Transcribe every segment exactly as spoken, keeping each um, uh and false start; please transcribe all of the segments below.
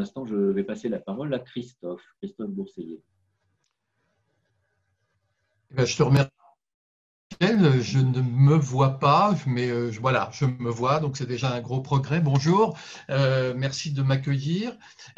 l'instant, je vais passer la parole à Christophe, Christophe Bourseiller. Je te remercie. Je ne me vois pas, mais euh, voilà, je me vois, donc c'est déjà un gros progrès. Bonjour, euh, merci de m'accueillir.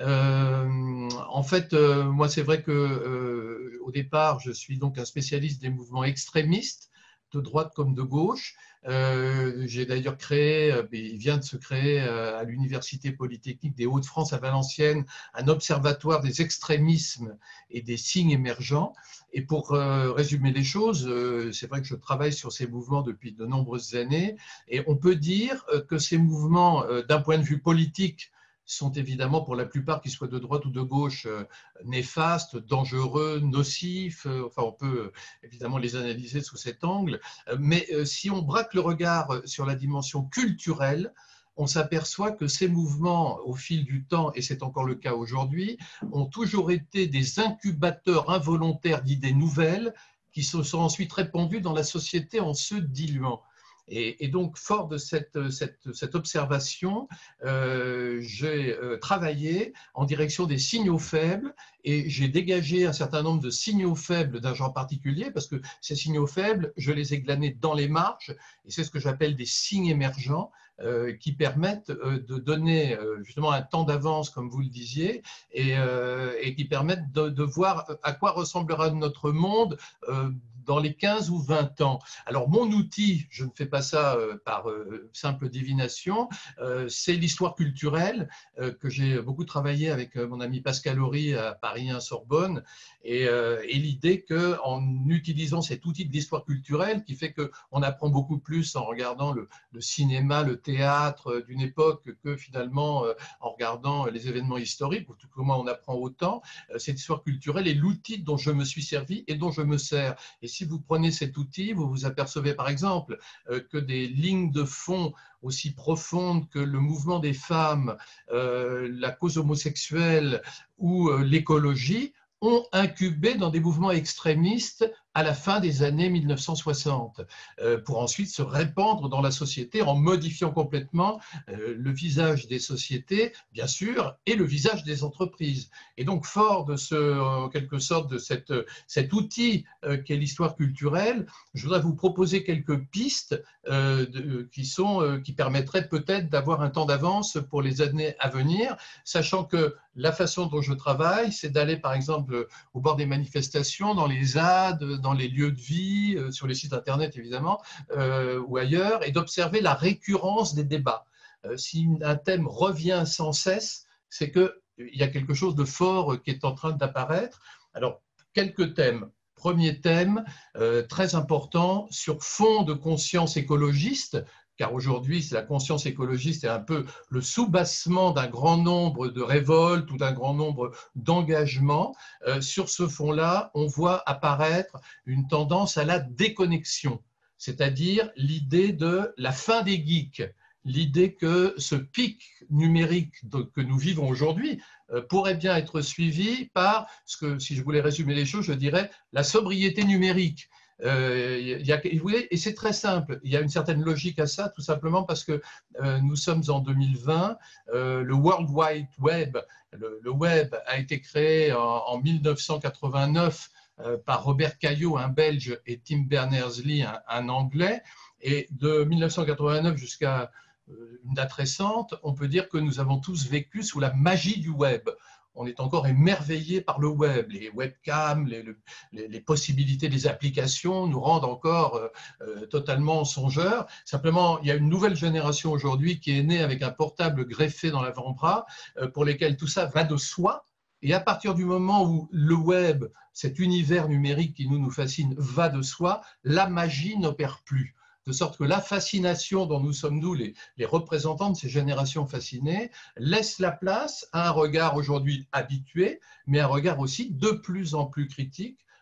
Euh, en fait, euh, moi, c'est vrai que euh, au départ, je suis donc un spécialiste des mouvements extrémistes, de droite comme de gauche. Euh, j'ai d'ailleurs créé, euh, il vient de se créer euh, à l'Université Polytechnique des Hauts-de-France à Valenciennes, un observatoire des extrémismes et des signes émergents. Et pour euh, résumer les choses, euh, c'est vrai que je travaille sur ces mouvements depuis de nombreuses années, et on peut dire euh, que ces mouvements, euh, d'un point de vue politique, sont évidemment pour la plupart, qu'ils soient de droite ou de gauche, euh, néfastes, dangereux, nocifs. Euh, enfin, on peut euh, évidemment les analyser sous cet angle. Euh, mais euh, si on braque le regard sur la dimension culturelle, on s'aperçoit que ces mouvements, au fil du temps, et c'est encore le cas aujourd'hui, ont toujours été des incubateurs involontaires d'idées nouvelles qui se sont ensuite répandues dans la société en se diluant. Et, et donc, fort de cette, cette, cette observation, euh, j'ai euh, travaillé en direction des signaux faibles, et j'ai dégagé un certain nombre de signaux faibles d'un genre particulier, parce que ces signaux faibles, je les ai glanés dans les marges, et c'est ce que j'appelle des signes émergents, Euh, qui permettent euh, de donner euh, justement un temps d'avance, comme vous le disiez, et, euh, et qui permettent de, de voir à quoi ressemblera notre monde euh, dans les quinze ou vingt ans. Alors, mon outil, je ne fais pas ça euh, par euh, simple divination, euh, c'est l'histoire culturelle euh, que j'ai beaucoup travaillé avec euh, mon ami Pascal Horry à Paris un Sorbonne, et, euh, et l'idée qu'en utilisant cet outil de l'histoire culturelle, qui fait qu'on apprend beaucoup plus en regardant le, le cinéma, le théâtre d'une époque que finalement euh, en regardant les événements historiques, ou tout comment on apprend autant, euh, cette histoire culturelle est l'outil dont je me suis servi et dont je me sers. Et si vous prenez cet outil, vous vous apercevez par exemple euh, que des lignes de fond aussi profondes que le mouvement des femmes, euh, la cause homosexuelle ou euh, l'écologie ont incubé dans des mouvements extrémistes à la fin des années mille neuf cent soixante, euh, pour ensuite se répandre dans la société en modifiant complètement euh, le visage des sociétés, bien sûr, et le visage des entreprises. Et donc, fort de ce, en quelque sorte, de cette, cet outil euh, qu'est l'histoire culturelle, je voudrais vous proposer quelques pistes euh, de, qui, sont, euh, qui permettraient peut-être d'avoir un temps d'avance pour les années à venir, sachant que la façon dont je travaille, c'est d'aller, par exemple, au bord des manifestations, dans les Z A D, dans les lieux de vie, euh, sur les sites internet évidemment, euh, ou ailleurs, et d'observer la récurrence des débats. Euh, si un thème revient sans cesse, c'est qu'il y a quelque chose de fort qui est en train d'apparaître. Alors, quelques thèmes. Premier thème, euh, très important, sur fond de conscience écologiste, car aujourd'hui, la conscience écologiste est un peu le soubassement d'un grand nombre de révoltes ou d'un grand nombre d'engagements. Euh, sur ce fond-là, on voit apparaître une tendance à la déconnexion, c'est-à-dire l'idée de la fin des geeks, l'idée que ce pic numérique que nous vivons aujourd'hui euh, pourrait bien être suivi par ce que, si je voulais résumer les choses, je dirais la sobriété numérique. Euh, y a, et c'est très simple, il y a une certaine logique à ça, tout simplement parce que euh, nous sommes en deux mille vingt, euh, le World Wide Web, le, le web a été créé en, en mille neuf cent quatre-vingt-neuf euh, par Robert Caillot, un Belge, et Tim Berners-Lee, un, un Anglais, et de mille neuf cent quatre-vingt-neuf jusqu'à euh, une date récente, on peut dire que nous avons tous vécu sous la magie du web. On est encore émerveillé par le web, les webcams, les, les, les possibilités des applications nous rendent encore euh, euh, totalement songeurs. Simplement, il y a une nouvelle génération aujourd'hui qui est née avec un portable greffé dans l'avant-bras, euh, pour lesquels tout ça va de soi. Et à partir du moment où le web, cet univers numérique qui nous, nous fascine, va de soi, la magie n'opère plus. De sorte que la fascination dont nous sommes, nous, les, les représentants de ces générations fascinées, laisse la place à un regard aujourd'hui habitué, mais un regard aussi de plus en plus critique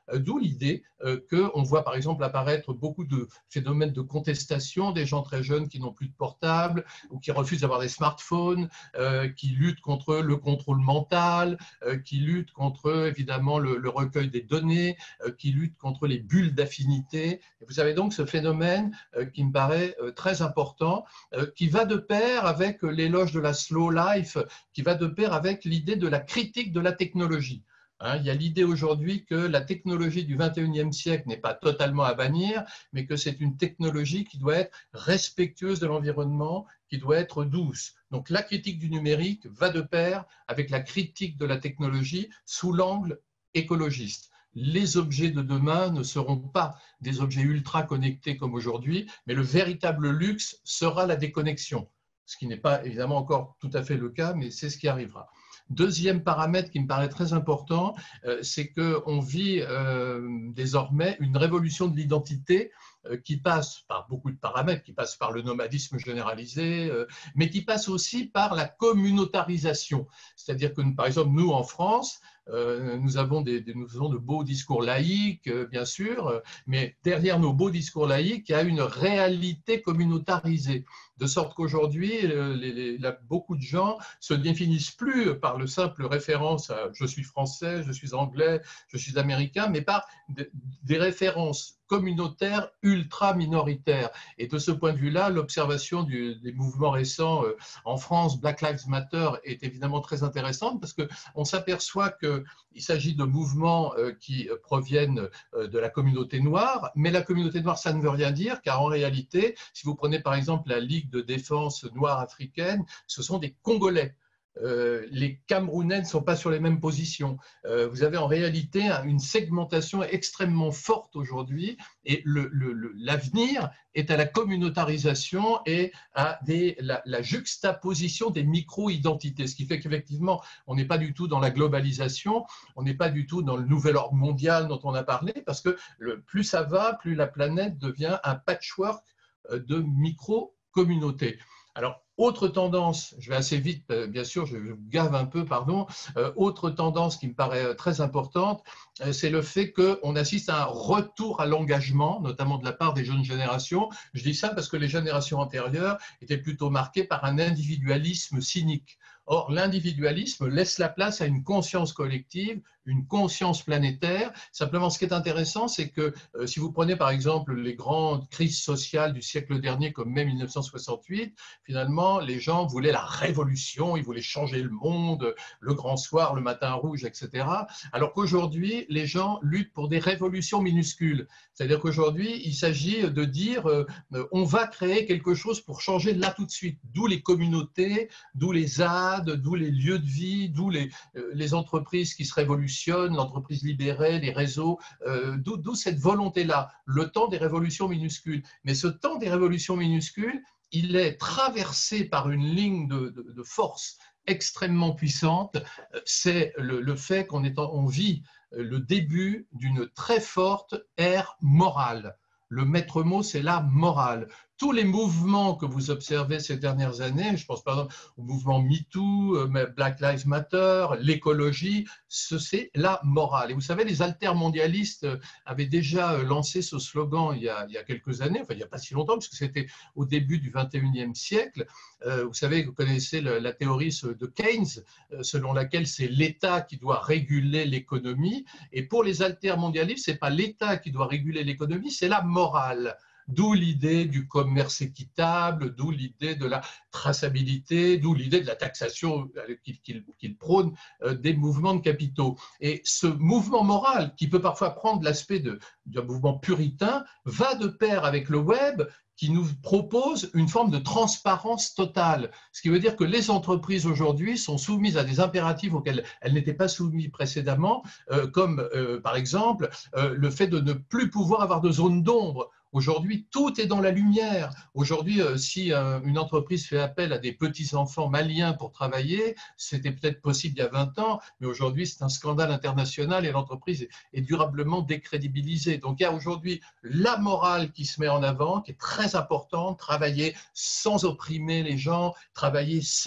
D'où l'idée qu'on voit par exemple apparaître beaucoup de phénomènes de contestation, des gens très jeunes qui n'ont plus de portable ou qui refusent d'avoir des smartphones, euh, qui luttent contre le contrôle mental, euh, qui luttent contre évidemment le, le recueil des données, euh, qui luttent contre les bulles d'affinité. Vous avez donc ce phénomène euh, qui me paraît euh, très important, euh, qui va de pair avec l'éloge de la slow life, qui va de pair avec l'idée de la critique de la technologie. Hein, il y a l'idée aujourd'hui que la technologie du vingt et unième siècle n'est pas totalement à bannir, mais que c'est une technologie qui doit être respectueuse de l'environnement, qui doit être douce. Donc la critique du numérique va de pair avec la critique de la technologie sous l'angle écologiste. Les objets de demain ne seront pas des objets ultra connectés comme aujourd'hui, mais le véritable luxe sera la déconnexion, ce qui n'est pas évidemment encore tout à fait le cas, mais c'est ce qui arrivera. Deuxième paramètre qui me paraît très important, euh, c'est qu'on vit euh, désormais une révolution de l'identité euh, qui passe par beaucoup de paramètres, qui passe par le nomadisme généralisé, euh, mais qui passe aussi par la communautarisation. C'est-à-dire que, par exemple, nous, en France, Euh, nous avons des, des, nous faisons de beaux discours laïques, euh, bien sûr, euh, mais derrière nos beaux discours laïques, il y a une réalité communautarisée. De sorte qu'aujourd'hui, euh, beaucoup de gens se définissent plus par le simple référence à « je suis français, je suis anglais, je suis américain », mais par de, des références communautaires ultra minoritaires. Et de ce point de vue-là, l'observation des mouvements récents euh, en France, Black Lives Matter, est évidemment très intéressante parce qu'on s'aperçoit qu'il s'agit de mouvements euh, qui proviennent euh, de la communauté noire, mais la communauté noire, ça ne veut rien dire, car en réalité, si vous prenez par exemple la Ligue de défense noire africaine, ce sont des Congolais. Euh, les Camerounais ne sont pas sur les mêmes positions. Euh, vous avez en réalité une segmentation extrêmement forte aujourd'hui et l'avenir est à la communautarisation et à des, la, la juxtaposition des micro-identités, ce qui fait qu'effectivement, on n'est pas du tout dans la globalisation, on n'est pas du tout dans le nouvel ordre mondial dont on a parlé, parce que le, plus ça va, plus la planète devient un patchwork de micro-communautés. Alors, autre tendance, je vais assez vite, bien sûr, je vous gave un peu, pardon, euh, autre tendance qui me paraît très importante, euh, c'est le fait qu'on assiste à un retour à l'engagement, notamment de la part des jeunes générations. Je dis ça parce que les générations antérieures étaient plutôt marquées par un individualisme cynique. Or, l'individualisme laisse la place à une conscience collective, une conscience planétaire. Simplement, ce qui est intéressant, c'est que euh, si vous prenez par exemple les grandes crises sociales du siècle dernier, comme mai mille neuf cent soixante-huit, finalement, les gens voulaient la révolution, ils voulaient changer le monde, le grand soir, le matin rouge, et cetera. Alors qu'aujourd'hui, les gens luttent pour des révolutions minuscules. C'est-à-dire qu'aujourd'hui, il s'agit de dire euh, on va créer quelque chose pour changer là tout de suite. D'où les communautés, d'où les A D, d'où les lieux de vie, d'où les, euh, les entreprises qui se révolutionnent, l'entreprise libérée, les réseaux, euh, d'où cette volonté-là, le temps des révolutions minuscules. Mais ce temps des révolutions minuscules, il est traversé par une ligne de, de, de force extrêmement puissante, c'est le, le fait qu'on on vit le début d'une très forte ère morale. Le maître mot, c'est la morale. Tous les mouvements que vous observez ces dernières années, je pense par exemple au mouvement MeToo, Black Lives Matter, l'écologie, c'est la morale. Et vous savez, les altermondialistes avaient déjà lancé ce slogan il y a, il y a quelques années, enfin il n'y a pas si longtemps, parce que c'était au début du vingt et unième siècle. Euh, vous savez, vous connaissez le, la théorie de Keynes, selon laquelle c'est l'État qui doit réguler l'économie. Et pour les altermondialistes, ce n'est pas l'État qui doit réguler l'économie, c'est la morale. D'où l'idée du commerce équitable, d'où l'idée de la traçabilité, d'où l'idée de la taxation qu'il qu'il, qu'il prône des mouvements de capitaux. Et ce mouvement moral, qui peut parfois prendre l'aspect d'un mouvement puritain, va de pair avec le web, qui nous propose une forme de transparence totale. Ce qui veut dire que les entreprises aujourd'hui sont soumises à des impératifs auxquels elles n'étaient pas soumises précédemment, euh, comme euh, par exemple euh, le fait de ne plus pouvoir avoir de zone d'ombre. Aujourd'hui, tout est dans la lumière. Aujourd'hui, euh, si euh, une entreprise fait appel à des petits-enfants maliens pour travailler, c'était peut-être possible il y a vingt ans, mais aujourd'hui, c'est un scandale international et l'entreprise est, est durablement décrédibilisée. Donc, il y a aujourd'hui la morale qui se met en avant, qui est très importante, travailler sans opprimer les gens, travailler sans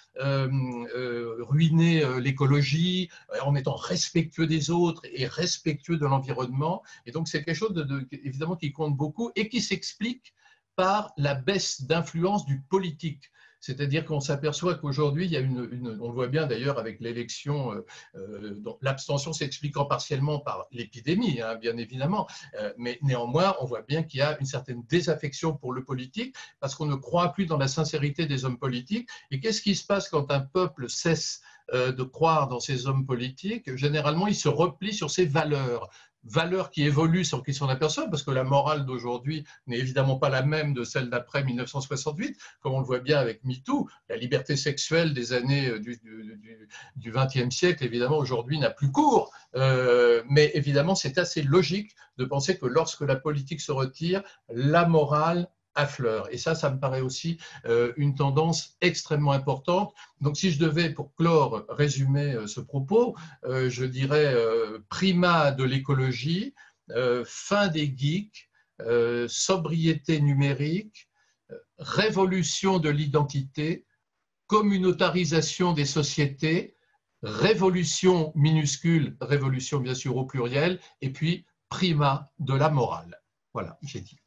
euh, euh, ruiner euh, l'écologie, en étant respectueux des autres et respectueux de l'environnement. Et donc c'est quelque chose de, de, évidemment qui compte beaucoup et qui s'explique par la baisse d'influence du politique. C'est-à-dire qu'on s'aperçoit qu'aujourd'hui, il y a une, une, on le voit bien d'ailleurs avec l'élection, euh, euh, dont l'abstention s'expliquant partiellement par l'épidémie, hein, bien évidemment, euh, mais néanmoins, on voit bien qu'il y a une certaine désaffection pour le politique parce qu'on ne croit plus dans la sincérité des hommes politiques. Et qu'est-ce qui se passe quand un peuple cesse euh, de croire dans ses hommes politiques? Généralement, il se replie sur ses valeurs. Valeurs qui évoluent sans qu'ils s'en aperçoivent, parce que la morale d'aujourd'hui n'est évidemment pas la même de celle d'après mille neuf cent soixante-huit, comme on le voit bien avec MeToo. La liberté sexuelle des années du, du, du vingtième siècle, évidemment, aujourd'hui n'a plus cours. Euh, mais évidemment, c'est assez logique de penser que lorsque la politique se retire, la morale affleure. Et ça, ça me paraît aussi euh, une tendance extrêmement importante. Donc, si je devais, pour clore, résumer euh, ce propos, euh, je dirais euh, primat de l'écologie, euh, fin des geeks, euh, sobriété numérique, euh, révolution de l'identité, communautarisation des sociétés, révolution minuscule, révolution bien sûr au pluriel, et puis primat de la morale. Voilà, j'ai dit.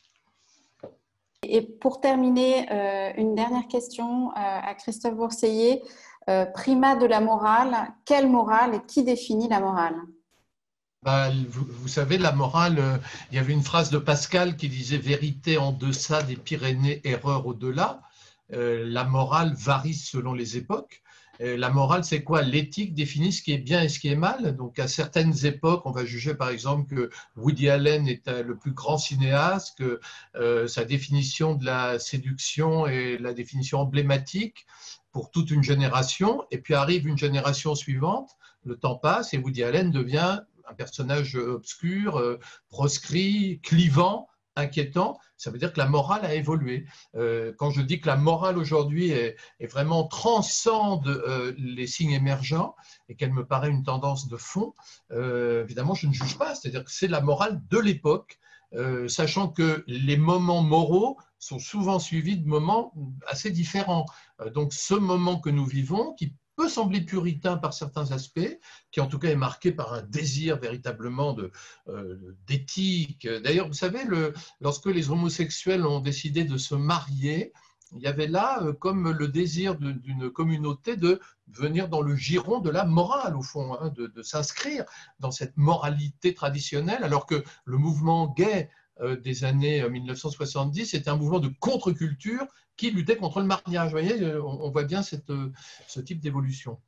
Et pour terminer, euh, une dernière question euh, à Christophe Bourseiller. Euh, primat de la morale, quelle morale et qui définit la morale? Bah, vous, vous savez, la morale, euh, il y avait une phrase de Pascal qui disait « vérité en deçà des Pyrénées, erreur au-delà ». Euh, la morale varie selon les époques. Euh, la morale, c'est quoi? L'éthique définit ce qui est bien et ce qui est mal. Donc, à certaines époques, on va juger par exemple que Woody Allen est le plus grand cinéaste, que euh, sa définition de la séduction est la définition emblématique pour toute une génération. Et puis arrive une génération suivante, le temps passe et Woody Allen devient un personnage obscur, euh, proscrit, clivant, inquiétant. Ça veut dire que la morale a évolué. Euh, quand je dis que la morale aujourd'hui est, est vraiment transcende euh, les signes émergents et qu'elle me paraît une tendance de fond, euh, évidemment, je ne juge pas. C'est-à-dire que c'est la morale de l'époque, euh, sachant que les moments moraux sont souvent suivis de moments assez différents. Euh, donc, ce moment que nous vivons, qui peut sembler puritain par certains aspects, qui en tout cas est marqué par un désir véritablement de, euh, d'éthique. D'ailleurs, vous savez, le, lorsque les homosexuels ont décidé de se marier, il y avait là euh, comme le désir de, d'une communauté de venir dans le giron de la morale, au fond, hein, de, de s'inscrire dans cette moralité traditionnelle, alors que le mouvement gay euh, des années mille neuf cent soixante-dix était un mouvement de contre-culture qui luttait contre le mariage. Vous voyez, on voit bien cette, ce type d'évolution.